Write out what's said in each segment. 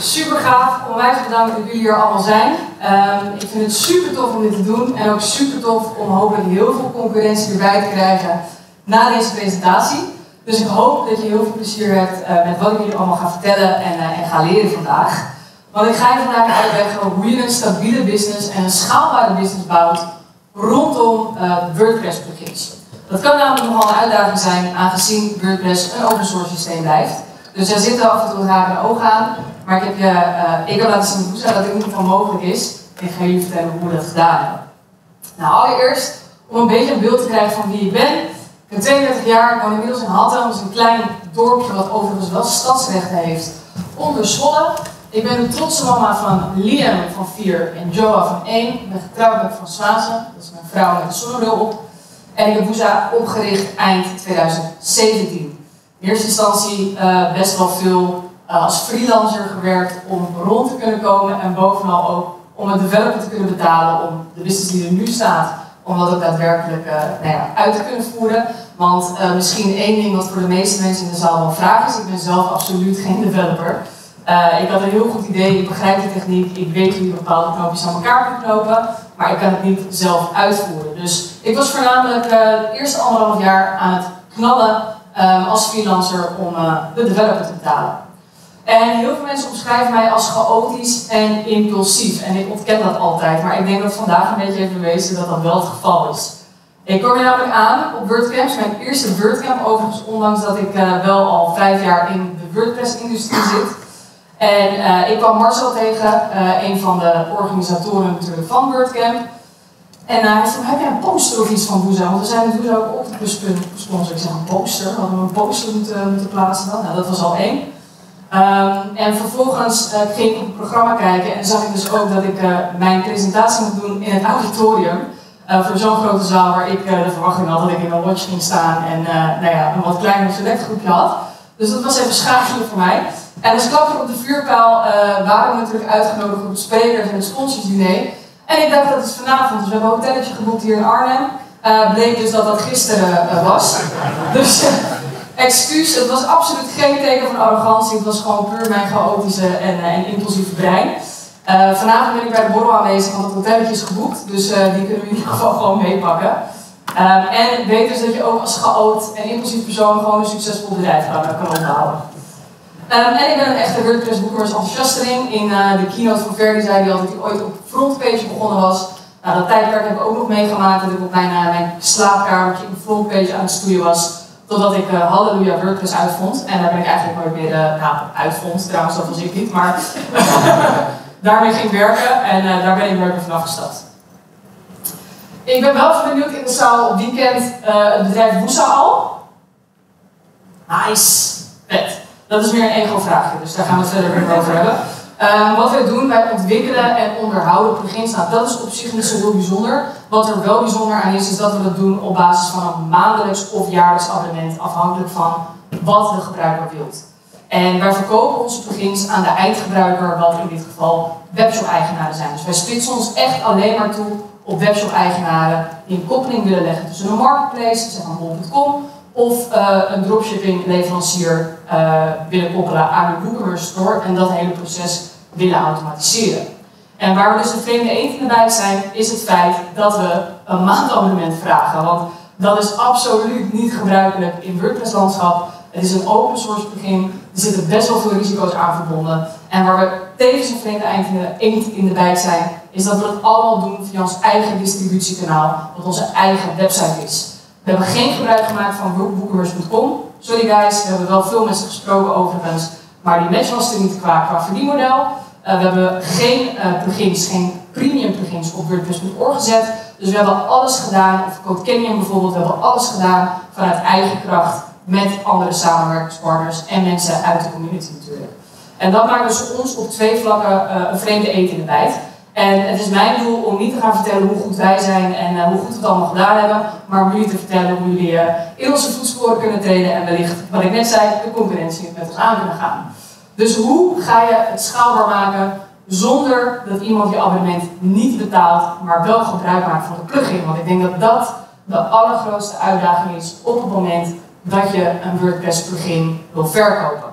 Super gaaf, onwijs bedankt dat jullie hier allemaal zijn. Ik vind het super tof om dit te doen en ook super tof om hopelijk heel veel concurrentie erbij te krijgen na deze presentatie. Dus ik hoop dat je heel veel plezier hebt met wat ik jullie allemaal ga vertellen en ga leren vandaag. Want ik ga je vandaag uitleggen hoe je een stabiele business en een schaalbare business bouwt rondom WordPress plugins. Dat kan namelijk nogal een uitdaging zijn aangezien WordPress een open source systeem blijft. Dus er zitten af en toe haken en ogen aan, maar ik heb laten zien dat het in ieder geval mogelijk is. En ik ga jullie vertellen hoe we dat gedaan hebben. Nou, allereerst om een beetje een beeld te krijgen van wie ik ben. Ik ben 32 jaar, ik woon inmiddels in Hattem, dat is een klein dorpje wat overigens wel stadsrechten heeft onder Zwolle. Ik ben de trotse mama van Liam van 4 en Joa van 1. Ik ben getrouwd met Frans Swazen, dat is mijn vrouw met een zonnebril op. En ik heb Woeza opgericht eind 2017. In eerste instantie best wel veel als freelancer gewerkt om rond te kunnen komen en bovenal ook om een developer te kunnen betalen om de business die er nu staat, om dat ook daadwerkelijk uit te kunnen voeren. Want misschien één ding wat voor de meeste mensen in de zaal wel vraag is, ik ben zelf absoluut geen developer. Ik had een heel goed idee, ik begrijp de techniek, ik weet hoe je bepaalde knoopjes aan elkaar kunt knopen, maar ik kan het niet zelf uitvoeren. Dus ik was voornamelijk de eerste 1,5 jaar aan het knallen als freelancer om de developer te betalen. En heel veel mensen omschrijven mij als chaotisch en impulsief. En ik ontken dat altijd, maar ik denk dat vandaag een beetje heeft bewezen dat dat wel het geval is. Ik kwam hier namelijk aan op WordCamps, mijn eerste WordCamp overigens, ondanks dat ik wel al 5 jaar in de WordPress-industrie zit. En ik kwam Marcel tegen, een van de organisatoren natuurlijk van WordCamp. En hij vroeg, heb jij een poster of iets van Woeza? Want we zijn met Woeza ook Octopus-sponsor. Ik zeg, een poster? Hadden we een poster moeten plaatsen dan? Nou, dat was al 1. En vervolgens ging ik op het programma kijken en zag ik dus ook dat ik mijn presentatie moet doen in het auditorium. Voor zo'n grote zaal waar ik de verwachting had dat ik in een lodge ging staan en een wat kleiner selectgroepje had. Dus dat was even schakelen voor mij. En als klapper op de vuurpijl waren we natuurlijk uitgenodigd op sprekers en het sponsorsdiner. En ik dacht dat is vanavond, dus we hebben een hotelletje geboekt hier in Arnhem. Bleek dus dat dat gisteren was. Dus excuus, het was absoluut geen teken van arrogantie, het was gewoon puur mijn chaotische en impulsieve brein. Vanavond ben ik bij de borrel aanwezig, want het hotelletje is geboekt, dus die kunnen we in ieder geval gewoon meepakken. En weet dus dat je ook als chaot en impulsief persoon gewoon een succesvol bedrijf kan opbouwen. En ik ben een echte WordPress WooCommerce enthousiasteling. In de keynote van Ferdy zei hij al dat hij ooit op frontpage begonnen was. Nou, dat tijdperk heb ik ook nog meegemaakt dat ik op mijn slaapkamertje in de frontpage aan het stoeien was. Totdat ik Halleluja WordPress uitvond. En daar ben ik eigenlijk nooit meer uitvond. Trouwens, dat was ik niet, maar daarmee ging ik werken en daar ben ik weer vanaf gestapt. Ik ben wel benieuwd in de zaal wie kent het bedrijf Woeza al? Nice, vet. Dat is meer een ego-vraagje, dus daar gaan we het verder weer over hebben. Wat wij doen, wij ontwikkelen en onderhouden plugins. Nou, dat is op zich niet zo heel bijzonder. Wat er wel bijzonder aan is dat we dat doen op basis van een maandelijks of jaarlijks abonnement, afhankelijk van wat de gebruiker wilt. En wij verkopen onze plugins aan de eindgebruiker, wat in dit geval webshop-eigenaren zijn. Dus wij splitsen ons echt alleen maar toe op webshop-eigenaren die een koppeling willen leggen tussen een marketplace, zeg maar bol.com, of een dropshipping leverancier willen koppelen aan een WooCommerce store en dat hele proces willen automatiseren. En waar we dus een vreemde eend in de bijt zijn, is het feit dat we een maandabonnement vragen. Want dat is absoluut niet gebruikelijk in WordPress landschap. Het is een open source plugin, er zitten best wel veel risico's aan verbonden. En waar we tevens een vreemde eend in de bijt zijn, is dat we dat allemaal doen via ons eigen distributiekanaal, wat onze eigen website is. We hebben geen gebruik gemaakt van WooCommerce.com. Sorry guys, we hebben wel veel mensen gesproken overigens, maar die match was er niet qua verdienmodel. We hebben geen plugins, geen premium plugins op WordPress.org gezet. Dus we hebben alles gedaan, of Code Canyon bijvoorbeeld, we hebben alles gedaan vanuit eigen kracht met andere samenwerkingspartners en mensen uit de community natuurlijk. En dat maakt dus ons op 2 vlakken een vreemde eend in de bijt. En het is mijn doel om niet te gaan vertellen hoe goed wij zijn en hoe goed we het allemaal gedaan hebben, maar om jullie te vertellen hoe jullie in onze voetsporen kunnen treden en wellicht, wat ik net zei, de concurrentie met ons aan kunnen gaan. Dus hoe ga je het schaalbaar maken zonder dat iemand je abonnement niet betaalt, maar wel gebruik maakt van de plugin? Want ik denk dat dat de allergrootste uitdaging is op het moment dat je een WordPress plugin wil verkopen.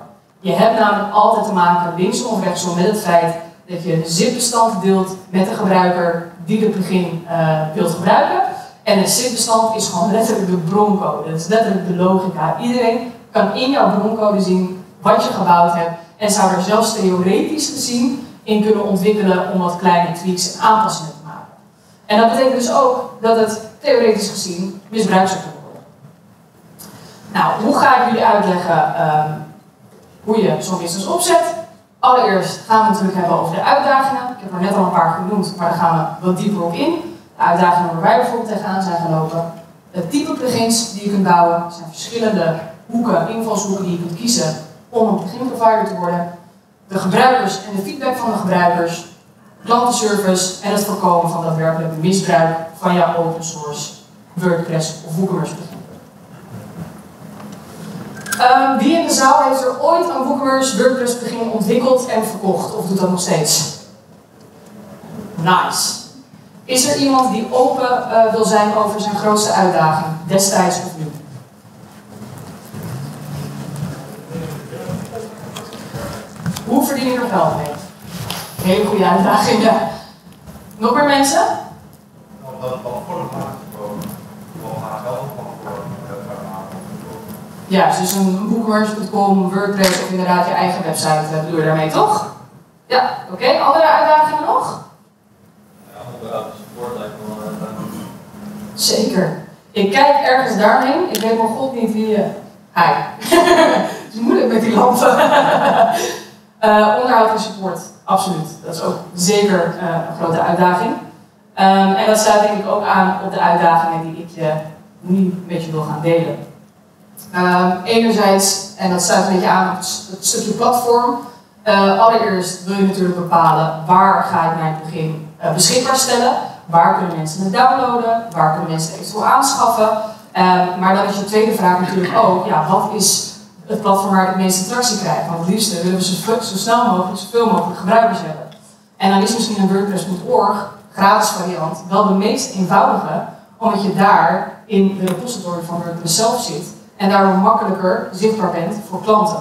Je hebt namelijk altijd te maken, linksom of rechtsom, met het feit dat je een zip-bestand deelt met de gebruiker die het plugin wilt gebruiken. En een zip-bestand is gewoon letterlijk de broncode. Dat is letterlijk de logica. Iedereen kan in jouw broncode zien wat je gebouwd hebt en zou er zelfs theoretisch gezien in kunnen ontwikkelen om wat kleine tweaks en aanpassingen te maken. En dat betekent dus ook dat het theoretisch gezien misbruikt zou kunnen worden. Nou, hoe ga ik jullie uitleggen hoe je zo'n business opzet? Allereerst gaan we het natuurlijk hebben over de uitdagingen. Ik heb er net al een paar genoemd, maar daar gaan we wat dieper op in. De uitdagingen waar wij bijvoorbeeld tegenaan zijn gelopen. Het type plugins die je kunt bouwen zijn verschillende hoeken, invalshoeken die je kunt kiezen om een plugin provider te worden. De gebruikers en de feedback van de gebruikers. Klantenservice en het voorkomen van daadwerkelijk misbruik van jouw open source WordPress of WooCommerce plugin. Wie in de zaal heeft er ooit een WooCommerce WordPress plugin ontwikkeld en verkocht of doet dat nog steeds? Nice. Is er iemand die open wil zijn over zijn grootste uitdaging, destijds of nu? Hoe verdien je er geld mee? Hele goede uitdaging, ja. Nog meer mensen? Ja, dus een WooCommerce.com, WordPress of inderdaad je eigen website bedoel je daarmee, toch? Ja, oké. Andere uitdagingen nog? Zeker. Ik kijk ergens daarheen. Ik weet mijn god niet wie je... Hi. Het is moeilijk met die lampen. Onderhoud en support. Absoluut. Dat is ook zeker een grote uitdaging. En dat sluit denk ik ook aan op de uitdagingen die ik je nu met je wil gaan delen. Enerzijds, en dat sluit een beetje aan op het stukje platform. Allereerst wil je natuurlijk bepalen waar ga ik mijn plugin beschikbaar stellen. Waar kunnen mensen het downloaden? Waar kunnen mensen het eventueel aanschaffen? Maar dan is je tweede vraag natuurlijk ook, ja, wat is het platform waar ik het meeste tractie krijg? Want het liefst willen we zo snel mogelijk, zoveel mogelijk gebruikers hebben. En dan is misschien een WordPress.org, gratis variant, wel de meest eenvoudige, omdat je daar in de repository van WordPress zelf zit en daardoor makkelijker zichtbaar bent voor klanten.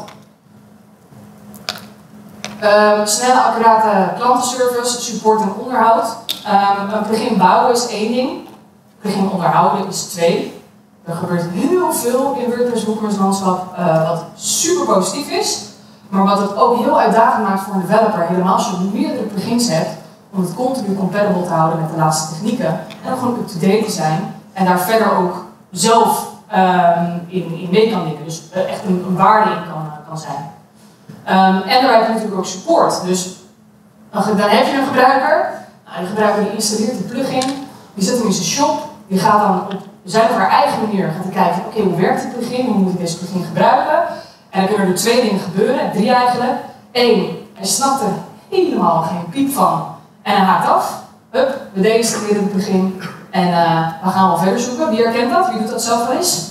Snelle, accurate klantenservice, support en onderhoud. Een plugin bouwen is één ding, een plugin onderhouden is twee. Er gebeurt heel veel in WordPress WooCommerce landschap wat super positief is, maar wat het ook heel uitdagend maakt voor een developer, helemaal als je meerdere plugins hebt, om het continu compatible te houden met de laatste technieken en ook gewoon up-to-date te zijn en daar verder ook zelf in mee kan dingen, dus echt een waarde in kan zijn. En daarbij heb je natuurlijk ook support, dus dan heb je een gebruiker, nou, die gebruiker die installeert die plugin, die zet hem in zijn shop, die gaat dan op zijn of haar eigen manier gaan kijken, oké, hoe werkt die plugin, hoe moet ik deze plugin gebruiken? En dan kunnen er twee dingen gebeuren, drie eigenlijk. Eén, hij snapt er helemaal geen piep van en hij haakt af. Hup, we deinstalleren het plugin en we gaan wel verder zoeken. Wie herkent dat? Wie doet dat zelf wel eens?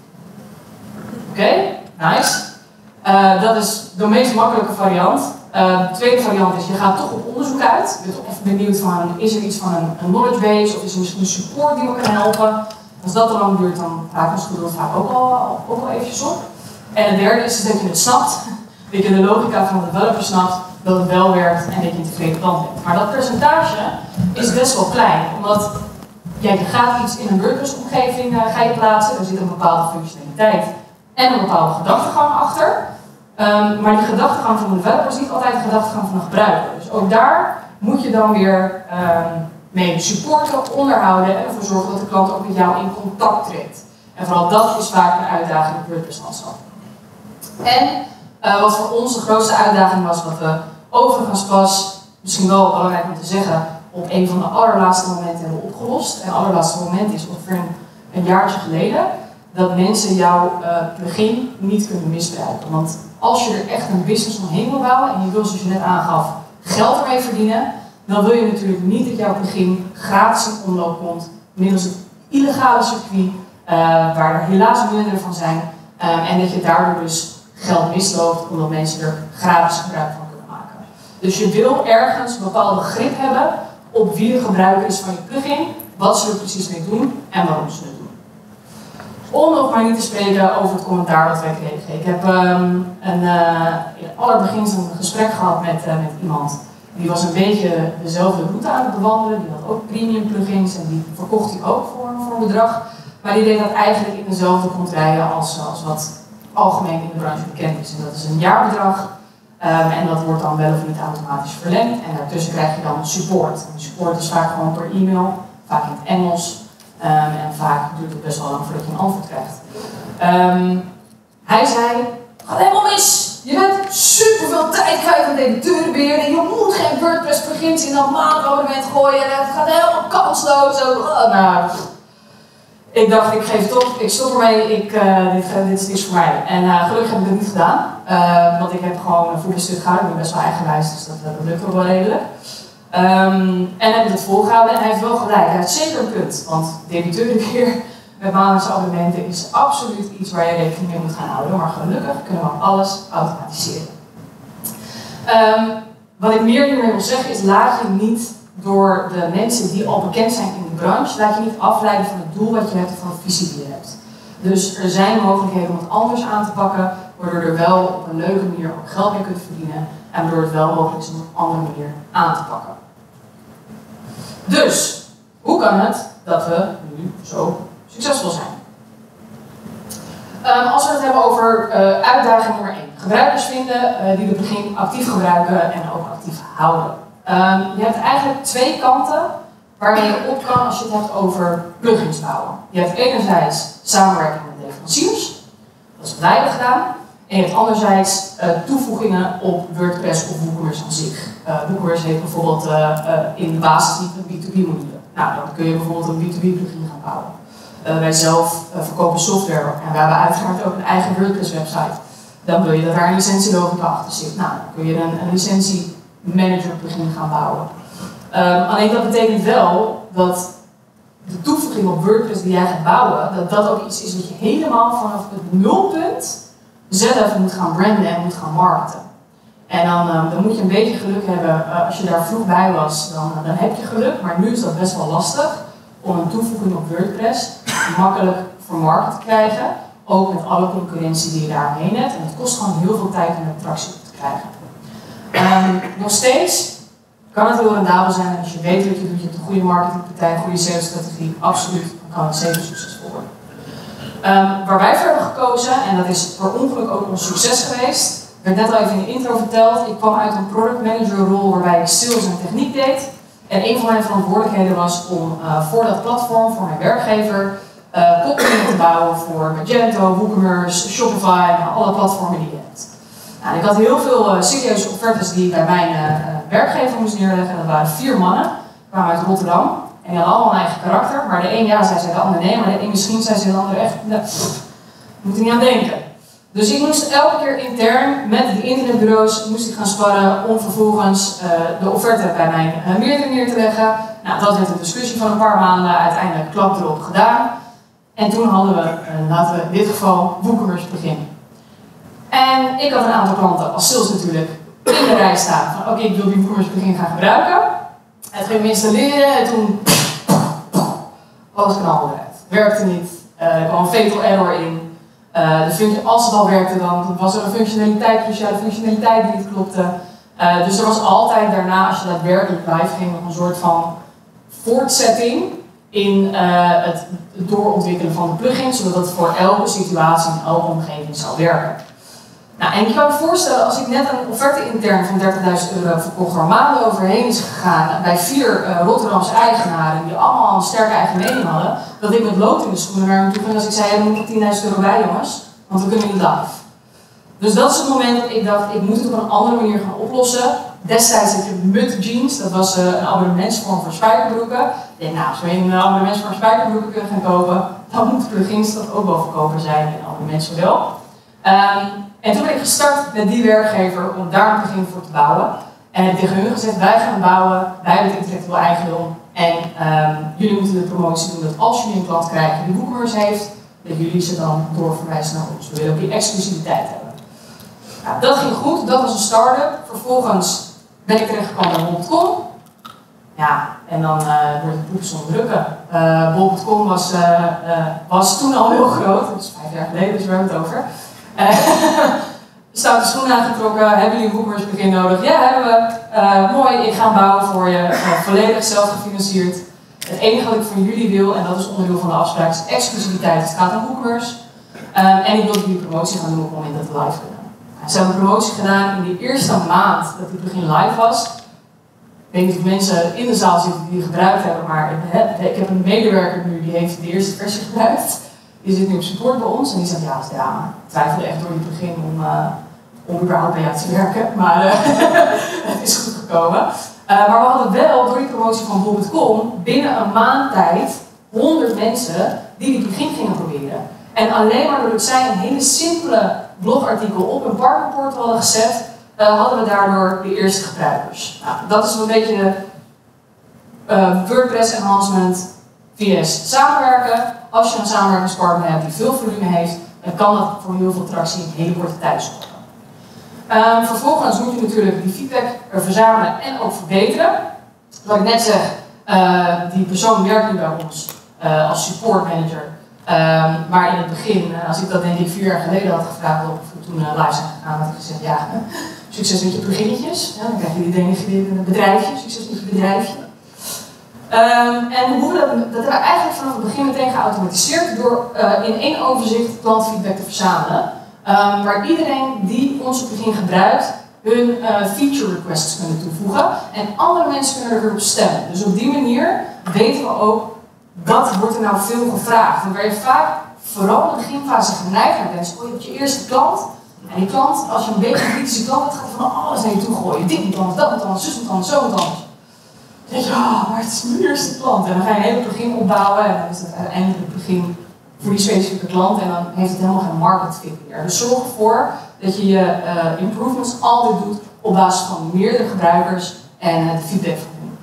Oké, nice. Dat is de meest makkelijke variant. De tweede variant is, je gaat toch op onderzoek uit. Je bent toch even benieuwd van, is er iets van een knowledge base of is er misschien een support die me kan helpen? Als dat te lang duurt, dan raakt ons geduld vaak ook al eventjes op. En het derde is dat je het snapt, dat je de logica van de developer snapt, dat het wel werkt en dat je een tevreden klant hebt. Maar dat percentage is best wel klein, omdat je gaat iets in een WordPress-omgeving plaatsen, er zit een bepaalde functionaliteit en een bepaalde gedachtegang achter. Maar die gedachtegang van de developer is niet altijd de gedachtegang van de gebruiker. Dus ook daar moet je dan weer mee supporten, onderhouden en ervoor zorgen dat de klant ook met jou in contact treedt. En vooral dat is vaak een uitdaging in het WordPress-landschap. En wat voor ons de grootste uitdaging was, wat we overigens pas, misschien wel belangrijk om te zeggen, op een van de allerlaatste momenten hebben opgelost. En het allerlaatste moment is ongeveer een jaartje geleden, dat mensen jouw plugin niet kunnen misbruiken. Want als je er echt een business omheen wil bouwen en je wil, zoals je net aangaf, geld ermee verdienen, dan wil je natuurlijk niet dat jouw plugin gratis in omloop komt middels het illegale circuit, waar er helaas miljoenen van zijn, en dat je daardoor dus geld misloopt omdat mensen er gratis gebruik van kunnen maken. Dus je wil ergens een bepaalde grip hebben op wie de gebruiker is van je plugin, wat ze er precies mee doen en waarom ze het doen. Om nog maar niet te spreken over het commentaar dat wij kregen. Ik heb in het allerbegin een gesprek gehad met iemand. Die was een beetje dezelfde route aan het bewandelen. Die had ook premium plugins en die verkocht hij ook voor een bedrag. Maar die deed dat eigenlijk in dezelfde contraien als wat algemeen in de branche bekend is. En dat is een jaarbedrag. En dat wordt dan wel of niet automatisch verlengd. En daartussen krijg je dan support. En support is vaak gewoon per e-mail, vaak in het Engels. En vaak duurt het best wel lang voordat je een antwoord krijgt. Hij zei, het gaat helemaal mis. Je bent superveel tijd kwijt aan debiteurenbeheer en je moet geen WordPress plugins in dat maandabonnement gooien. En het gaat helemaal kansloos. Nou, ik dacht, ik geef het op, ik stop ermee, dit is niks voor mij. En gelukkig heb ik het niet gedaan, want ik heb gewoon een voetbalstuk gehouden. Ik ben best wel eigenwijs, dus dat lukt ook wel redelijk. En heb ik het volgehouden en hij heeft wel gelijk. Hij heeft zeker een punt, want debiteurenbeheer met maandelijkse abonnementen is absoluut iets waar je rekening mee moet gaan houden. Maar gelukkig kunnen we alles automatiseren. Wat ik meer hiermee wil zeggen is, laat je niet door de mensen die al bekend zijn in de branche, laat je niet afleiden van het doel wat je hebt of van de visie die je hebt. Dus er zijn mogelijkheden om het anders aan te pakken, waardoor er wel op een leuke manier ook geld mee kunt verdienen en waardoor het wel mogelijk is om het op een andere manier aan te pakken. Dus, hoe kan het dat we nu zo succesvol zijn? Als we het hebben over uitdaging nummer 1. Gebruikers vinden die het plugin actief gebruiken en ook actief houden. Je hebt eigenlijk twee kanten waarmee je op kan als je het hebt over plugins bouwen. Je hebt enerzijds samenwerking met leveranciers, dat is wat wij hebben gedaan. En je hebt anderzijds toevoegingen op WordPress of WooCommerce aan zich. WooCommerce heeft bijvoorbeeld in de basis niet een B2B module. Nou, dan kun je bijvoorbeeld een B2B plugin gaan bouwen. Wij zelf verkopen software en we hebben uiteraard ook een eigen WordPress website. Dan wil je dat daar een licentielogica achter zit. Nou, dan kun je een licentiemanager plugin gaan bouwen. Alleen dat betekent wel dat de toevoeging op WordPress die jij gaat bouwen, dat ook iets is wat je helemaal vanaf het nulpunt zelf moet gaan branden en moet gaan marketen. En dan moet je een beetje geluk hebben. Als je daar vroeg bij was, dan heb je geluk. Maar nu is dat best wel lastig om een toevoeging op WordPress makkelijk vermarkt te krijgen. Ook met alle concurrentie die je daaromheen hebt. En het kost gewoon heel veel tijd om attractie op te krijgen. Nog steeds kan het heel rendabel zijn als je weet wat je doet. Je hebt een goede marketingpartij, een goede salesstrategie. Absoluut, dan kan het zeker succesvol worden. Waar wij voor hebben gekozen, en dat is per ongeluk ook ons succes geweest. Ik werd net al even in de intro verteld. Ik kwam uit een product manager rol waarbij ik sales en techniek deed. En een van mijn verantwoordelijkheden was om voor dat platform, voor mijn werkgever, koppeling te bouwen voor Magento, WooCommerce, Shopify en alle platformen die je hebt. Nou, ik had heel veel serieuze offertes die ik bij mijn werkgever moest neerleggen. Dat waren 4 mannen, kwamen uit Rotterdam. En die hadden allemaal een eigen karakter. Maar de een ja zei ze, de ander nee. Maar de een misschien zei ze, de ander echt, nee, moet er niet aan denken. Dus ik moest elke keer intern met die internetbureaus gaan sparren om vervolgens de offerte bij mijn meerdere neer te leggen. Nou, dat werd een discussie van een paar maanden, uiteindelijk klap erop gedaan. En toen hadden we, laten we in dit geval, WooCommerce beginnen. En ik had een aantal klanten, als sales natuurlijk, in de rij staan van oké, ik wil die WooCommerce begin gaan gebruiken. Het ging me installeren en toen alles knalde eruit. Werkte niet, er kwam een fatal error in. Als het al werkte, dan was er een functionaliteit, cruciale functionaliteit die niet klopte. Dus er was altijd daarna, als je daadwerkelijk live ging, nog een soort van voortzetting in het doorontwikkelen van de plugin, zodat het voor elke situatie en elke omgeving zou werken. Nou, en je kan je voorstellen, als ik net een offerte intern van €30.000 verkocht, waar maanden overheen is gegaan bij 4 Rotterdamse eigenaren, die allemaal een sterke eigen mening hadden, dat ik met lood in de schoenen naar hem toe ging als ik zei, er moet nog €10.000 bij jongens, want we kunnen niet live. Dus dat is het moment dat ik dacht, ik moet het op een andere manier gaan oplossen. Destijds had je Mud Jeans, dat was een abonnementsvorm voor spijkerbroeken. Ik denk, nou, als we een abonnementsvorm voor spijkerbroeken kunnen gaan kopen, dan moeten plugins dat ook wel verkoper zijn in een abonnementsmodel. En toen ben ik gestart met die werkgever om daar een begin voor te bouwen. En heb tegen hun gezegd, wij gaan bouwen, wij hebben het intellectueel eigendom. En jullie moeten de promotie doen dat als jullie een klant krijgen die WooCommerce heeft, dat jullie ze dan doorverwijzen naar ons. We willen ook die exclusiviteit hebben. Nou, dat ging goed, dat was een start-up. Vervolgens ben ik terechtgekomen bij Bol.com. Ja, en dan wordt het poep zonder drukken. Bol.com was toen al heel groot, dat is 5 jaar geleden, dus we hebben het over. Stoute schoenen aangetrokken, hebben jullie een WooCommerce nodig? Ja, hebben we. Mooi, ik ga bouwen voor je, volledig zelf gefinancierd. Het enige wat ik van jullie wil, en dat is onderdeel van de afspraak, is exclusiviteit. Het gaat om WooCommerce. En ik wil dat jullie promotie gaan doen op het moment dat we live kunnen. Ze hebben een promotie gedaan in de eerste maand dat het begin live was. Ik weet niet of mensen in de zaal zitten die het gebruikt hebben, maar ik heb een medewerker nu die heeft de eerste versie gebruikt. Die zit nu op support bij ons en die zegt ja, ik twijfelde echt door het begin om überhaupt bij jou te werken, maar het is goed gekomen. Maar we hadden wel door die promotie van Bol.com binnen een maand tijd 100 mensen die begin gingen proberen. En alleen maar doordat zij een hele simpele blogartikel op een partnerportal hadden gezet, hadden we daardoor de eerste gebruikers. Nou, dat is een beetje de WordPress enhancement vs samenwerken. Als je een samenwerkingspartner hebt die veel volume heeft, dan kan dat voor heel veel tractie in een hele korte tijd zorgen. Vervolgens moet je natuurlijk die feedback verzamelen en ook verbeteren. Wat ik net zeg, die persoon werkt nu bij ons als support manager. Maar in het begin, als ik dat denk ik 4 jaar geleden had gevraagd of we toen live zijn gegaan, had ik gezegd ja, succes met je beginnetjes. Ja, dan krijg je die denigrerende bedrijfje, succes met je bedrijfje. En hoe we dat hebben we eigenlijk vanaf het begin meteen geautomatiseerd door in één overzicht klantfeedback te verzamelen. Waar iedereen die ons op het begin gebruikt hun feature requests kunnen toevoegen en andere mensen kunnen er weer op stemmen. Dus op die manier weten we ook wat wordt er nou veel gevraagd. En waar je vaak vooral in de beginfase geneigd naar bent, je hebt je eerste klant. En die klant, als je een beetje een kritische klant hebt, gaat van alles naar je toe gooien. Dit moet anders, dat moet anders, zus moet anders, zo moet anders. Dan denk je, maar het is mijn eerste klant. En dan ga je een hele begin opbouwen en dan is dat uiteindelijk het begin voor die specifieke klant en dan heeft het helemaal geen market fit meer. Dus zorg ervoor dat je je improvements altijd doet op basis van meerdere gebruikers en het feedback van hen.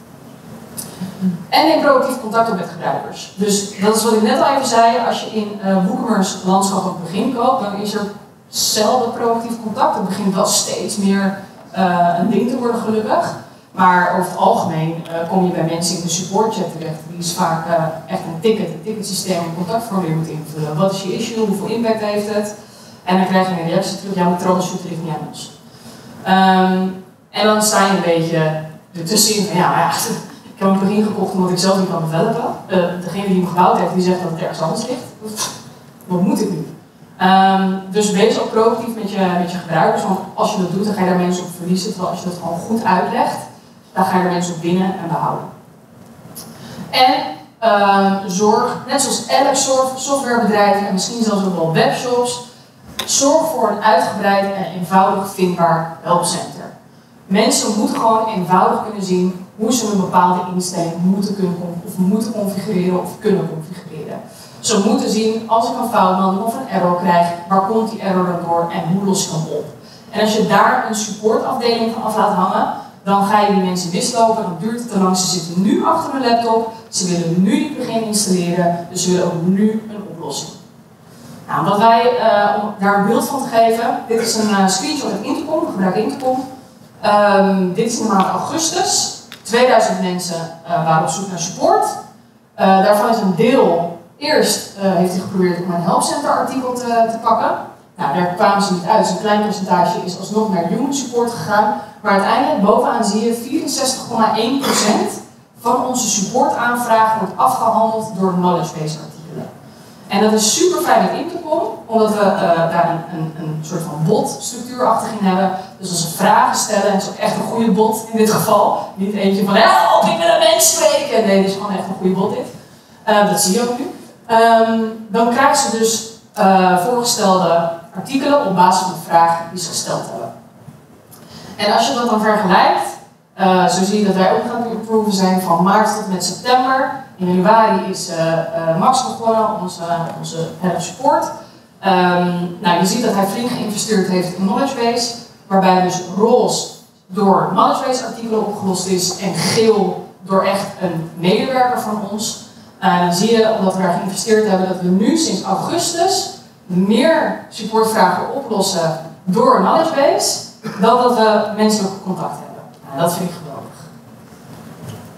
En neem proactief contact op met gebruikers. Dus dat is wat ik net al even zei, als je in WooCommerce landschap op het begin koopt, dan is er zelden proactief contact. Het begint wel steeds meer een ding te worden gelukkig. Maar over het algemeen kom je bij mensen in de supportchat terecht. Die is vaak echt een ticketsysteem, een contactformulier moet invullen. Wat is je issue, hoeveel impact heeft het? En dan krijg je een reactie terug, ja, maar troubleshooten ligt niet aan ons. En dan sta je een beetje ertussenin van, ik heb een plugin gekocht omdat ik zelf niet kan developen. Degene die hem gebouwd heeft, die zegt dat het ergens anders ligt. Wat moet ik nu? Dus wees ook proactief met je gebruikers, want als je dat doet, dan ga je daar mensen op verliezen. Terwijl als je dat gewoon goed uitlegt, dan ga je er mensen op winnen en behouden. En zorg, net zoals elk softwarebedrijf en misschien zelfs ook wel webshops, zorg voor een uitgebreid en eenvoudig vindbaar helpcenter. Mensen moeten gewoon eenvoudig kunnen zien hoe ze een bepaalde instelling moeten configureren of kunnen configureren. Ze moeten zien, als ik een foutmelding of een error krijg, waar komt die error dan door en hoe los je hem op? En als je daar een supportafdeling van af laat hangen, dan ga je die mensen mislopen, dan duurt het te lang. Ze zitten nu achter een laptop, ze willen nu die plugin installeren, dus ze willen ook nu een oplossing. Nou, wat wij, om daar een beeld van te geven, dit is een screenshot uit Intercom, we gebruiken Intercom. Dit is in de maand augustus. 2000 mensen waren op zoek naar support. Daarvan is een deel, eerst heeft hij geprobeerd om een helpcenter artikel te pakken. Nou, daar kwamen ze niet uit, dus een klein percentage is alsnog naar human support gegaan. Maar uiteindelijk, bovenaan zie je 64,1% van onze supportaanvragen wordt afgehandeld door knowledge base artikelen. En dat is super fijn met Intercom, omdat we daar een soort van bot-structuur achterin hebben. Dus als ze vragen stellen, en het is ook echt een goede bot in dit geval, niet eentje van help, ik wil een mens spreken. Nee, dit is gewoon echt een goede bot dit. Dat zie je ook nu. Dan krijgen ze dus voorgestelde artikelen op basis van de vragen die ze gesteld hebben. En als je dat dan vergelijkt, zo zie je dat wij ook gaan improven zijn van maart tot met september. In januari is Max begonnen, onze head of support. Nou, je ziet dat hij flink geïnvesteerd heeft in knowledge base, waarbij dus roze door knowledge base artikelen opgelost is en geel door echt een medewerker van ons. Dan zie je, omdat we daar geïnvesteerd hebben, dat we nu sinds augustus meer supportvragen oplossen door knowledge base dan dat we menselijk contact hebben. Nou, dat vind ik geweldig.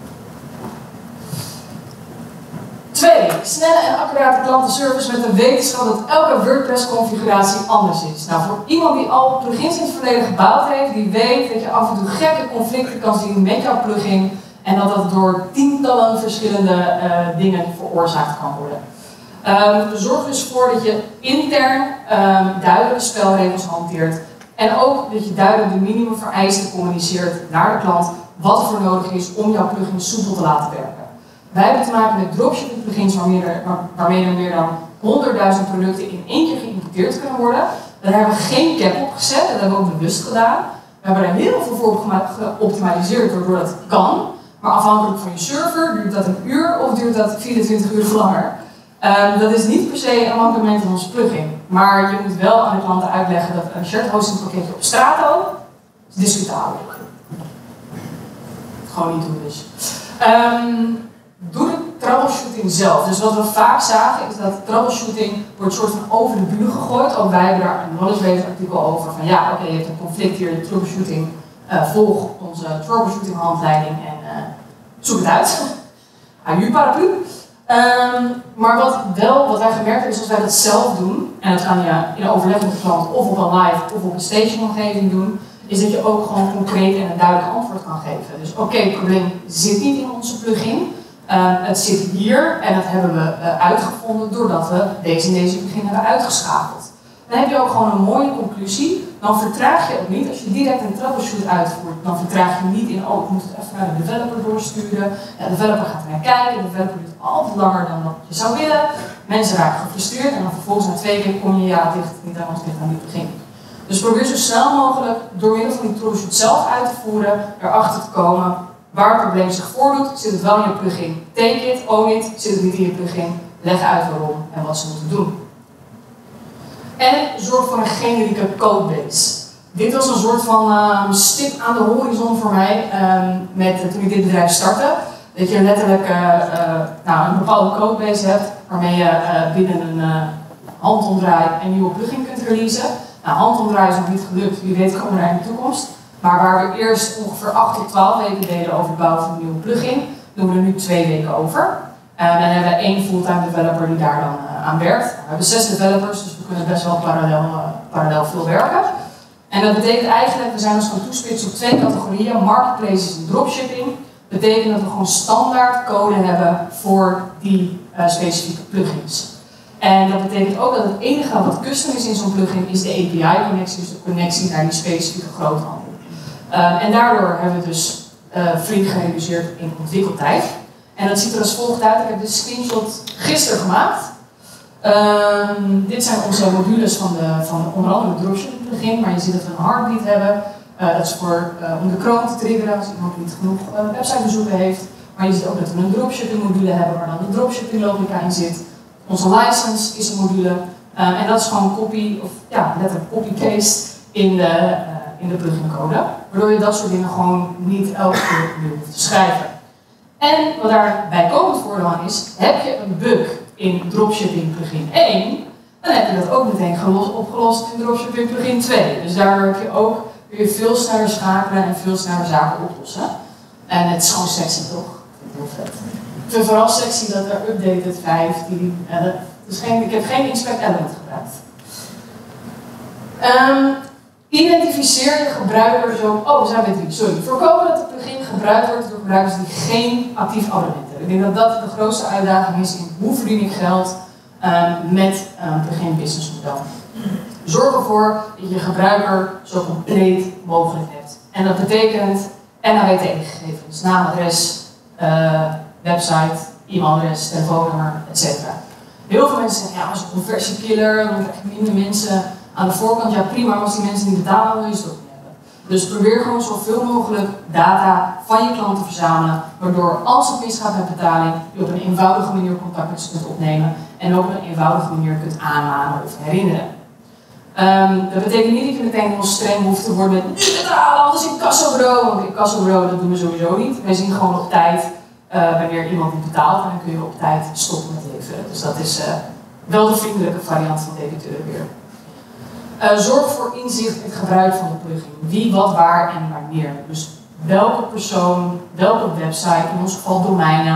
2. Snelle en accurate klantenservice met de wetenschap dat elke WordPress-configuratie anders is. Nou, voor iemand die al plugins in het verleden gebouwd heeft, die weet dat je af en toe gekke conflicten kan zien met jouw plugin en dat dat door tientallen verschillende dingen veroorzaakt kan worden. Zorg dus voor dat je intern duidelijke spelregels hanteert en ook dat je duidelijk de minimumvereisten communiceert naar de klant wat er voor nodig is om jouw plugin soepel te laten werken. Wij hebben te maken met dropshipping plugins waarmee er meer dan 100.000 producten in één keer geïmporteerd kunnen worden. Daar hebben we geen cap op gezet, dat hebben we ook bewust gedaan. We hebben er heel veel voor geoptimaliseerd waardoor dat kan. Maar afhankelijk van je server duurt dat een uur of duurt dat 24 uur of langer. Dat is niet per se een mankement van onze plugin. Maar je moet wel aan de klanten uitleggen dat een shared hosting pakketje op Strato is discutabel. Gewoon niet doen dus. Doe de troubleshooting zelf. Dus wat we vaak zagen is dat troubleshooting wordt soort van over de bühne gegooid. Ook wij hebben daar een knowledge base artikel over van ja, oké, je hebt een conflict hier, de troubleshooting. Volg onze troubleshooting handleiding en zoek het uit. AU paraplu. Maar wat wij gemerkt hebben is als wij dat zelf doen, en dat kan je in overleg met de klant of op een live of op een staging-omgeving doen, is dat je ook gewoon concreet en een duidelijk antwoord kan geven. Dus oké, het probleem zit niet in onze plugin. Het zit hier en dat hebben we uitgevonden doordat we deze plugin hebben uitgeschakeld. Dan heb je ook gewoon een mooie conclusie. Dan vertraag je ook niet. Als je direct een troubleshoot uitvoert, dan vertraag je niet in, oh, ik moet het even naar de developer doorsturen. Ja, de developer gaat er naar kijken, de developer duurt altijd langer dan wat je zou willen. Mensen raken gefrustreerd en dan vervolgens na 2 weken kom je, ja, het ligt niet aan ons, het ligt aan die plugin. Dus probeer zo snel mogelijk door middel van die troubleshoot zelf uit te voeren, erachter te komen waar het probleem zich voordoet. Zit het wel in je plugin? Take it, own it. Zit het niet in je plugin? Leg uit waarom en wat ze moeten doen. En zorg voor een generieke codebase. Dit was een soort van stip aan de horizon voor mij toen ik dit bedrijf startte. Dat je letterlijk een bepaalde codebase hebt waarmee je binnen een handomdraai een nieuwe plugin kunt releasen. Nou, handomdraai is nog niet gelukt, wie weet komen we daar in de toekomst. Maar waar we eerst ongeveer 8 tot 12 weken deden over het bouwen van een nieuwe plugin, doen we er nu 2 weken over. Dan hebben we 1 fulltime developer die daar dan aan werkt. We hebben 6 developers, dus we kunnen best wel parallel veel werken. En dat betekent eigenlijk, we zijn ons gaan toespitsen op 2 categorieën, marketplaces en dropshipping. Dat betekent dat we gewoon standaard code hebben voor die specifieke plugins. En dat betekent ook dat het enige wat custom is in zo'n plugin is de API-connectie, dus de connectie naar die specifieke groothandel. En daardoor hebben we dus flink gereduceerd in ontwikkeltijd. En dat ziet er als volgt uit. Ik heb dit screenshot gisteren gemaakt. Dit zijn onze modules van onder andere de dropshipping plugin, maar je ziet dat we een heartbeat hebben. Dat is om de Chrome te triggeren als iemand niet genoeg websitebezoeken heeft. Maar je ziet ook dat we een dropshipping module hebben waar dan de dropshipping logica in zit. Onze license is een module. En dat is gewoon letterlijk copy-paste in de plugin code. Waardoor je dat soort dingen gewoon niet elke keer opnieuw hoeft te schrijven. En wat daar bijkomend voordeel aan is, heb je een bug in dropshipping plugin 1, dan heb je dat ook meteen opgelost in dropshipping plugin 2. Dus daardoor heb je ook weer veel sneller schakelen en veel sneller zaken oplossen. En het is gewoon sexy, toch? Ik vind het heel vet. Ik vind vooral sexy dat er updated 15. Ik heb geen inspect element gebruikt. Identificeer je gebruiker zo. Oh, we zijn bij 3. Sorry. Voorkomen dat de plugin gebruikt wordt door gebruikers die geen actief abonnement hebben. Ik denk dat dat de grootste uitdaging is in hoe verdien ik geld met een plugin businessmodel. Zorg ervoor dat je gebruiker zo compleet mogelijk hebt. En dat betekent NAWT-gegevens, naam, adres, website, e-mailadres, telefoonnummer, etc. Heel veel mensen zeggen, ja, als een conversiekiller, dan krijg je minder mensen aan de voorkant. Ja, prima, maar als die mensen niet betalen, wil je ze ook niet hebben. Dus probeer gewoon zoveel mogelijk data van je klant te verzamelen, waardoor als het misgaat met betaling, je op een eenvoudige manier contact met ze kunt opnemen en ook op een eenvoudige manier kunt aanmanen of herinneren. Dat betekent niet dat je meteen heel streng hoeft te worden met niet betalen, anders incassobureau. Want incassobureau, dat doen we sowieso niet. Wij zien gewoon op tijd wanneer iemand niet betaalt en dan kun je op tijd stoppen met leveren. Dus dat is wel de vriendelijke variant van debiteuren weer. Zorg voor inzicht in het gebruik van de plugin. Wie, wat, waar en wanneer. Dus welke persoon, welke website, in ons geval domeinnaam,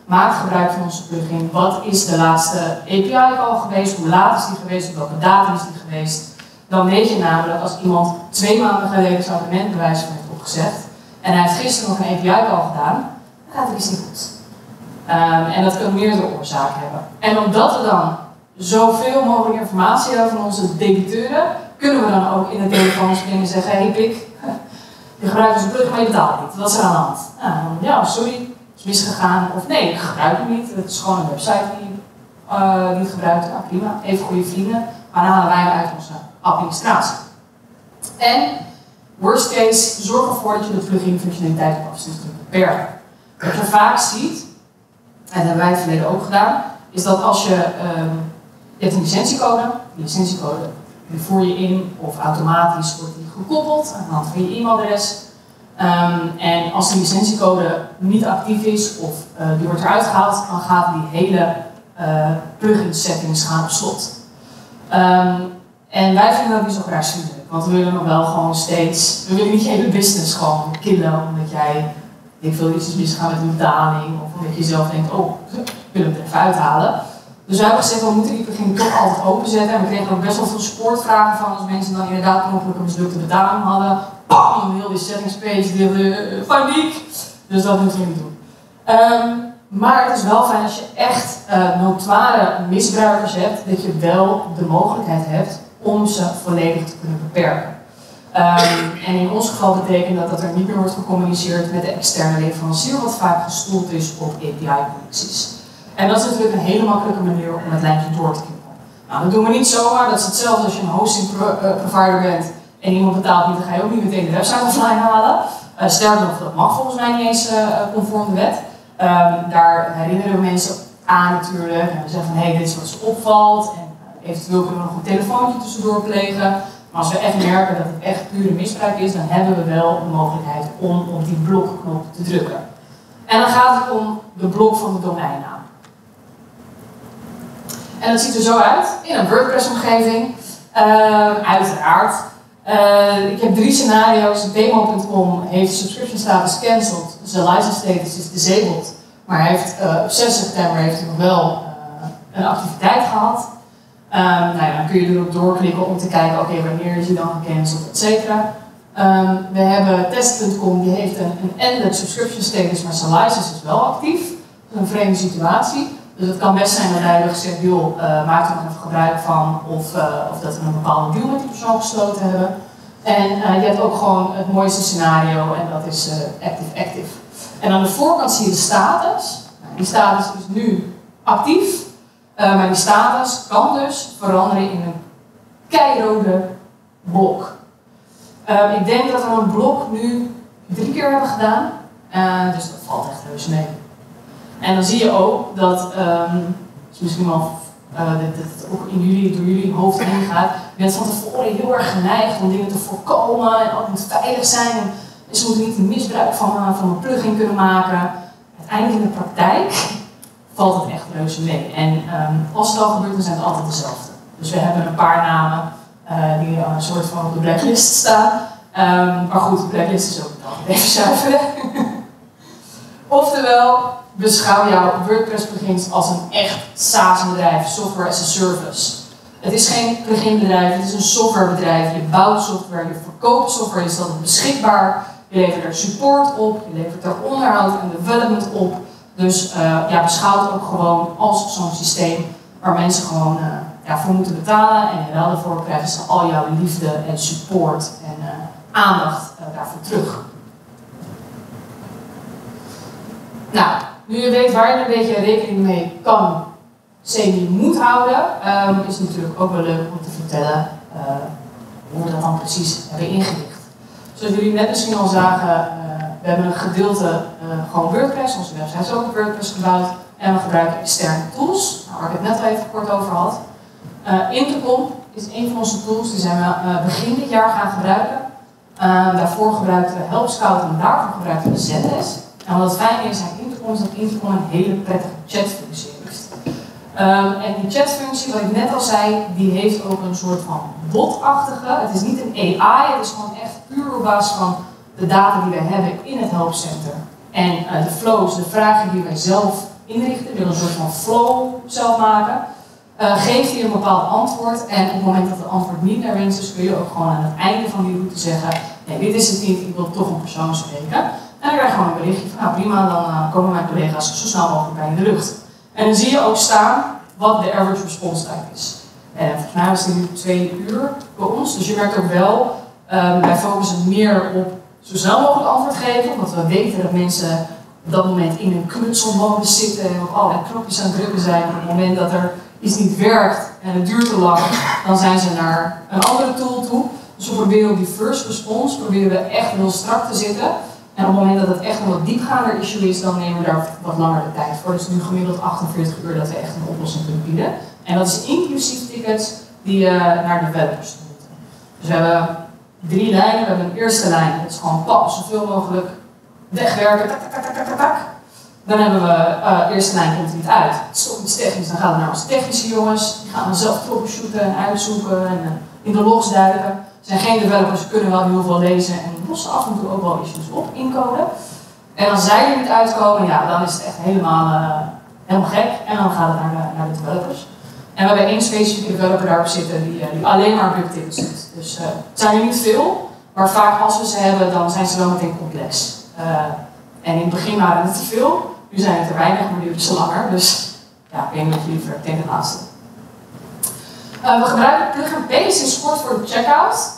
maak gebruik van onze plugin. Wat is de laatste API-call geweest? Hoe laat is die geweest? Op welke datum is die geweest? Dan weet je namelijk als iemand 2 maanden geleden zijn abonnementbewijs heeft opgezet en hij heeft gisteren nog een API-call gedaan, dan gaat het iets niet goed. En dat kan meerdere oorzaken hebben. En omdat we dan zoveel mogelijk informatie hebben van onze debiteuren, kunnen we dan ook in het telefoon springen en zeggen: hey Pik, je gebruikt onze plugin, maar je betaalt niet. Wat is er aan de hand? Ja, sorry, het is misgegaan. Of nee, ik gebruik het niet. Het is gewoon een website die je niet gebruikt. Ja, prima, even goede vrienden. Maar dan halen wij hem uit onze administratie. En worst case, zorg ervoor dat je de plugin functionaliteit op afstand kunt beperken. Wat je vaak ziet, en dat hebben wij in het verleden ook gedaan, is dat als je hebt een licentiecode, die licentiecode die voer je in of automatisch wordt die gekoppeld aan de hand van je e-mailadres. En als die licentiecode niet actief is of die wordt eruit gehaald, dan gaan die hele plugin settings gaan op slot. En wij vinden dat niet zo graag natuurlijk, want we willen nog wel gewoon steeds, we willen niet je hele business gewoon killen omdat jij, ik wil iets misgaan met een betaling of omdat je zelf denkt, oh, ik wil het er even uithalen. Dus wij hebben gezegd, we moeten die plugin toch altijd openzetten. En we kregen ook best wel veel supportvragen van als mensen dan inderdaad per ongeluk een mislukte betaling hadden. Bam, heel die settingspage, de paniek. Dus dat moeten we niet doen. Maar het is wel fijn als je echt notoire misbruikers hebt, dat je wel de mogelijkheid hebt om ze volledig te kunnen beperken. En in ons geval betekent dat er niet meer wordt gecommuniceerd met de externe leverancier, wat vaak gestoeld is op API-connecties. En dat is natuurlijk een hele makkelijke manier om het lijntje door te knippen. Nou, dat doen we niet zomaar, dat is hetzelfde als je een hosting provider bent en iemand betaalt niet, dan ga je ook niet meteen de website offline halen. Sterker nog, dat mag volgens mij niet eens conform de wet. Daar herinneren we mensen aan natuurlijk. En we zeggen van, hey, dit is wat ze opvalt. En eventueel kunnen we nog een telefoontje tussendoor plegen. Maar als we echt merken dat het echt pure misbruik is, dan hebben we wel de mogelijkheid om op die blokknop te drukken. En dan gaat het om de blok van de domeinnaam. En dat ziet er zo uit in een WordPress-omgeving. Uiteraard. Ik heb 3 scenario's. Demo.com heeft subscription status cancelled. Dus de license status is disabled. Maar hij heeft, op 6 september heeft hij nog wel een activiteit gehad. Nou ja, dan kun je erop doorklikken om te kijken, oké, wanneer is hij dan gecanceld, et cetera. We hebben test.com, die heeft een ended subscription status, maar zijn license is wel actief. Dat is een vreemde situatie. Dus het kan best zijn dat hij hebben gezegd, joh, maak er nog even gebruik van, of dat we een bepaalde deal met die persoon gesloten hebben. En je hebt ook gewoon het mooiste scenario, en dat is active. En aan de voorkant zie je de status. Nou, die status is nu actief, maar die status kan dus veranderen in een keirode blok. Ik denk dat we een blok nu 3 keer hebben gedaan, dus dat valt echt heus mee. En dan zie je ook dat, is misschien wel dat het ook door jullie hoofd heen gaat. Je bent van tevoren heel erg geneigd om dingen te voorkomen en ook moet veilig zijn. En ze moeten niet een misbruik van een plugin kunnen maken. Uiteindelijk in de praktijk valt het echt reuze mee. En als het al gebeurt, dan zijn het altijd dezelfde. Dus we hebben een paar namen die een soort van op de blacklist staan. Maar goed, de blacklist is ook altijd even zuiveren. Oftewel, beschouw jouw WordPress-plugins als een echt SaaS-bedrijf, software as a service. Het is geen pluginbedrijf, het is een softwarebedrijf. Je bouwt software, je verkoopt software, je stelt het beschikbaar. Je levert er support op, je levert er onderhoud en development op. Dus beschouw het ook gewoon als zo'n systeem waar mensen gewoon voor moeten betalen. En in ruil daarvoor krijgen ze al jouw liefde en support en aandacht daarvoor terug. Nou, nu je weet waar je een beetje rekening mee kan, moet houden, is het natuurlijk ook wel leuk om te vertellen hoe we dat dan precies hebben ingericht. Zoals jullie net misschien al zagen, we hebben een gedeelte gewoon WordPress, onze website is ook op WordPress gebouwd, en we gebruiken externe tools, waar ik het net al even kort over had. Intercom is een van onze tools, die zijn we begin dit jaar gaan gebruiken. Daarvoor gebruikten we Help Scout en daarvoor gebruikten we Zendesk. En wat het fijne is aan Intercom is dat Intercom een hele prettige chatfunctie heeft. En die chatfunctie, wat ik net al zei, die heeft ook een soort van botachtige. Het is niet een AI, het is gewoon echt puur op basis van de data die wij hebben in het helpcenter. En de flows, de vragen die wij zelf inrichten. Je wil een soort van flow zelf maken. Geeft hij een bepaald antwoord en op het moment dat het antwoord niet naar wens is, kun je ook gewoon aan het einde van die route zeggen, nee, dit is het niet, ik wil toch een persoon spreken. En dan krijg je gewoon een berichtje van, nou prima, dan komen mijn collega's zo snel mogelijk bij in de lucht. En dan zie je ook staan wat de average response time is. En volgens mij was het nu 2 uur bij ons, dus je merkt ook wel, wij focussen meer op zo snel mogelijk antwoord geven, omdat we weten dat mensen op dat moment in een knutselmodus zitten en op allerlei knopjes aan het drukken zijn. En op het moment dat er iets niet werkt en het duurt te lang, dan zijn ze naar een andere tool toe. Dus we proberen op die first response proberen we echt heel strak te zitten. En op het moment dat het echt een wat diepgaander issue is, dan nemen we daar wat langer de tijd voor. Dus nu gemiddeld 48 uur dat we echt een oplossing kunnen bieden. En dat is inclusief tickets die naar developers toe moeten. Dus we hebben 3 lijnen. We hebben een eerste lijn, dat is gewoon pap, zoveel mogelijk wegwerken, tak, tak, tak, tak, tak, tak. Dan hebben we, de eerste lijn komt er niet uit. Het is toch iets technisch, dan gaat het naar onze technische jongens. Die gaan dan zelf troubleshooten en uitzoeken en in de logs duiken. Er zijn geen developers, kunnen wel heel veel lezen en lossen af en toe ook wel issues op incoden. En als zij er niet uitkomen, ja, dan is het echt helemaal gek. En dan gaat het naar de developers. En we hebben 1 specifieke developer daarop zitten die alleen maar bugtickets doet. Dus het zijn er niet veel, maar vaak als we ze hebben, dan zijn ze wel meteen complex. En in het begin waren het te veel, nu zijn het er weinig, maar duurt het zo langer. Dus ja, ik weet niet wat jullie liever, ik denk het laatste. We gebruiken plugin Pace in Sport voor de checkout.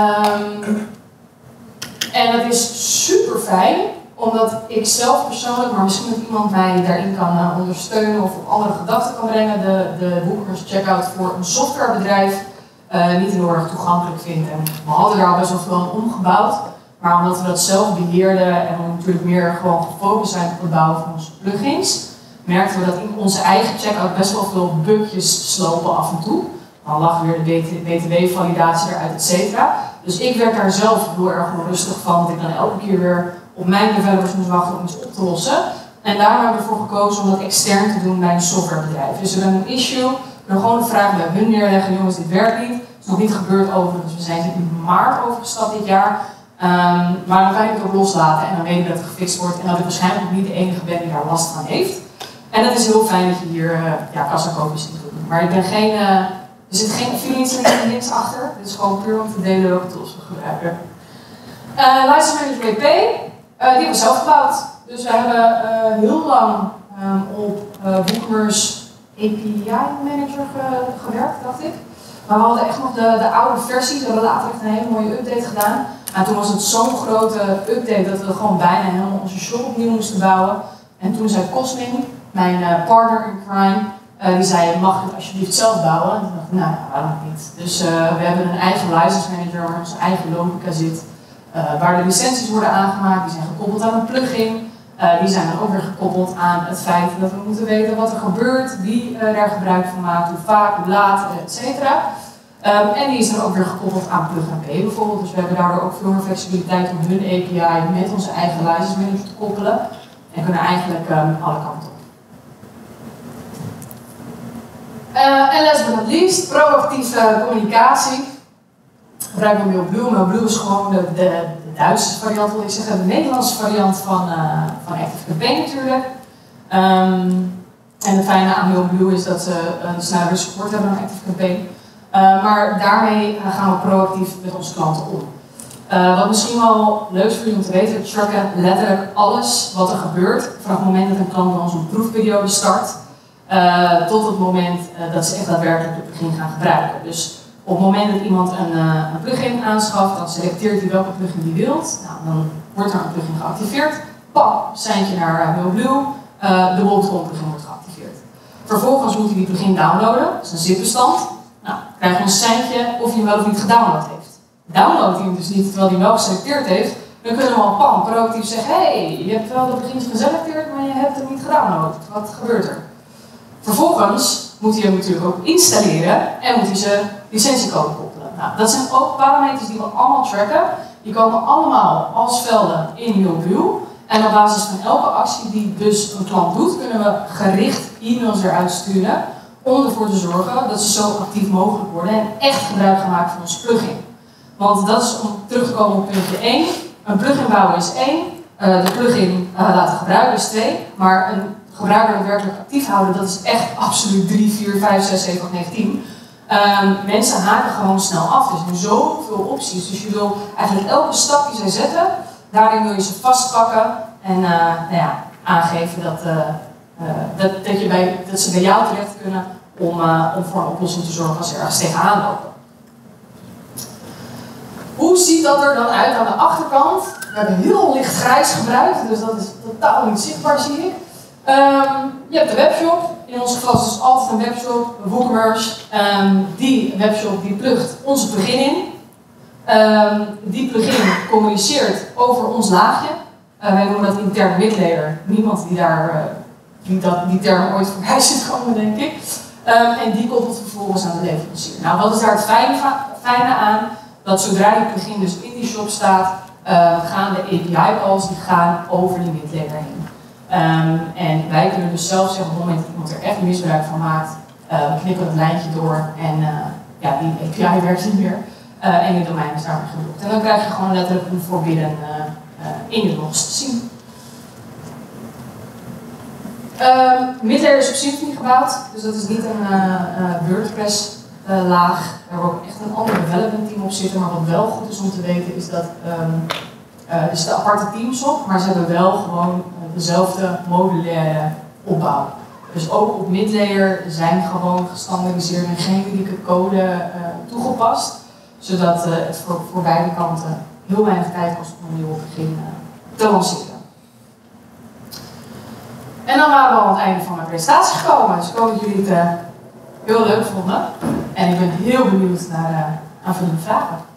En dat is super fijn, omdat ik zelf persoonlijk, maar misschien dat iemand mij daarin kan ondersteunen of op andere gedachten kan brengen, de WooCommerce checkout voor een softwarebedrijf niet heel erg toegankelijk vind. En we hadden daar al best wel veel aan omgebouwd. Maar omdat we dat zelf beheerden en we natuurlijk meer gewoon gefocust zijn op het bouwen van onze plugins, merkten we dat in onze eigen checkout best wel veel bugjes slopen af en toe. Dan lag weer de BTW-validatie eruit, et cetera. Dus ik werd daar zelf heel erg onrustig van, dat ik dan elke keer weer op mijn developers moest wachten om iets op te lossen. En daarom hebben we ervoor gekozen om dat extern te doen bij een softwarebedrijf. Dus we hebben een issue, we kunnen gewoon de vraag bij hun neerleggen, jongens, dit werkt niet. Het is nog niet gebeurd overigens, we zijn in maart overgestapt dit jaar. Maar dan kan je het ook loslaten en dan weet je dat het gefixt wordt en dat ik waarschijnlijk ook niet de enige ben die daar last van heeft. En dat is heel fijn dat je hier kassakoopjes in kunt doen. Maar ik ben geen, er zit geen affiliate links achter. Dit is gewoon puur om te delen welke tools we gebruiken. License Manager WP, die hebben we zelf gebouwd. Dus we hebben heel lang op WooCommerce API Manager gewerkt, dacht ik. Maar we hadden echt nog de oude versie, we hebben later echt een hele mooie update gedaan. En toen was het zo'n grote update dat we gewoon bijna helemaal onze shop opnieuw moesten bouwen. En toen zei Cosmin, mijn partner in crime, die zei, mag ik het alsjeblieft zelf bouwen? En toen dacht ik, nou, waarom niet? Dus we hebben een eigen license manager waar onze eigen logica zit. Waar de licenties worden aangemaakt, die zijn gekoppeld aan een plugin. Die zijn dan ook weer gekoppeld aan het feit dat we moeten weten wat er gebeurt, wie daar gebruik van maakt, hoe vaak, hoe laat, etc. En die is dan ook weer gekoppeld aan plugin P bijvoorbeeld. Dus we hebben daardoor ook veel meer flexibiliteit om hun API met onze eigen license manager te koppelen. En kunnen eigenlijk alle kanten op. En last but not least, proactieve communicatie. Gebruiken we MailBlue. MailBlue is gewoon de Duitse variant, wil ik zeggen, de Nederlandse variant van ActiveCampaign natuurlijk. En het fijne aan MailBlue is dat ze een snellere support hebben dan ActiveCampaign. Maar daarmee gaan we proactief met onze klanten om. Wat misschien wel leuk is voor jullie om te weten, we tracken letterlijk alles wat er gebeurt vanaf het moment dat een klant bij ons een proefperiode start, tot het moment dat ze echt daadwerkelijk het plugin gaan gebruiken. Dus op het moment dat iemand een plugin aanschaft, dan selecteert hij welke plugin hij wilt. Nou, dan wordt er een plugin geactiveerd. Pam, seintje naar MailBlue, de Bolt.com plugin wordt geactiveerd. Vervolgens moet hij die plugin downloaden, dat is een zip-bestand. Nou, dan krijg je een seintje of hij hem wel of niet gedownload heeft. Downloadt hij hem dus niet terwijl hij hem wel geselecteerd heeft, dan kunnen we al pam proactief zeggen, hey, je hebt wel de plugins geselecteerd, maar je hebt hem niet gedownload. Wat gebeurt er? Vervolgens moet hij hem natuurlijk ook installeren en moet hij zijn licentiecode koppelen. Nou, dat zijn ook parameters die we allemaal tracken. Die komen allemaal als velden in MailBlue. En op basis van elke actie die dus een klant doet, kunnen we gericht e-mails eruit sturen om ervoor te zorgen dat ze zo actief mogelijk worden en echt gebruik gaan maken van ons plugin. Want dat is om terug te komen op puntje 1. Een plugin bouwen is 1. De plugin laten gebruiken is 2. Maar een gebruiker daadwerkelijk actief houden, dat is echt absoluut 3, 4, 5, 6, 7, 8, 9, 10. Mensen haken gewoon snel af. Er zijn zoveel opties. Dus je wil eigenlijk elke stap die zij zetten, daarin wil je ze vastpakken en aangeven dat ze bij jou terecht kunnen om voor een oplossing te zorgen als ze ergens tegenaan lopen. Hoe ziet dat er dan uit aan de achterkant? We hebben heel licht grijs gebruikt, dus dat is totaal niet zichtbaar, zie ik. Je hebt de webshop. In ons geval is het dus altijd een webshop, WooCommerce. Die webshop die plugt onze plugin in. Die plugin communiceert over ons laagje. Wij noemen dat interne midlayer. Niemand die term ooit voorbij ziet komen, denk ik. En die koppelt vervolgens aan de leverancier. Nou, wat is daar het fijne aan? Dat zodra die plugin dus in die shop staat, gaan de API-calls over die midlayer heen. En wij kunnen dus zelf zeggen, op het moment dat iemand er echt misbruik van maakt, we knippen het lijntje door en die API werkt niet meer. En je domein is daarmee geblokt. En dan krijg je gewoon letterlijk een voorbidden in je logs te zien. Midlayer is op Symfony gebouwd, dus dat is niet een WordPress laag. Daar hebben we ook echt een ander development team op zitten. Maar wat wel goed is om te weten is dat er zitten aparte teams op, maar ze hebben wel gewoon dezelfde modulaire opbouw. Dus ook op midlayer zijn gewoon gestandaardiseerde en generieke code toegepast, zodat het voor beide kanten heel weinig tijd kost om een nieuw begin te lanceren. En dan waren we al aan het einde van mijn presentatie gekomen, dus ik hoop dat jullie het heel leuk vonden. En ik ben heel benieuwd naar aanvullende vragen.